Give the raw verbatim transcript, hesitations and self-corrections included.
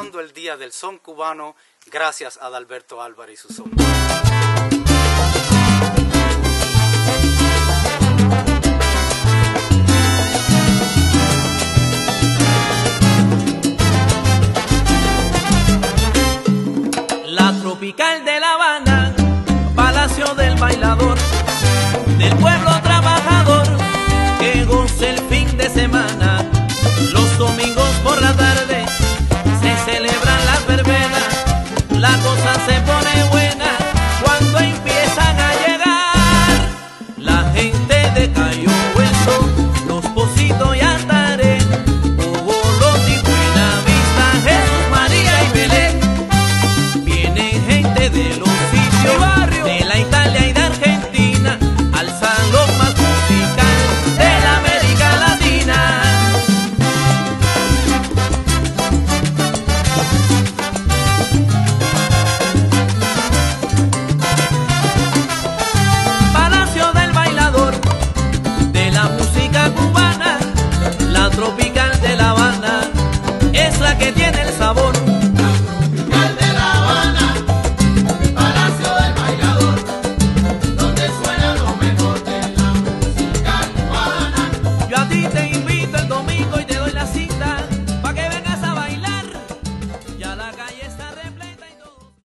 celebrando el Día del Son Cubano, gracias a Adalberto Álvarez y su son. La tropical de La Habana, palacio del bailador, del pueblo trabajador que goza el fin de semana. Los domingos por la tarde se celebran las verbenas, la cosa se pone buena cuando empiezan a llegar la gente de Cayo Hueso, Los Pocitos y Antaré, Ugoloti, Buenavista, Jesús María y Belén. Vienen gente de los sitios de la Italia y de Argentina al salón más musical de la América Latina. Palacio del bailador, de la música cubana, la tropical de La Habana es la que tiene el sabor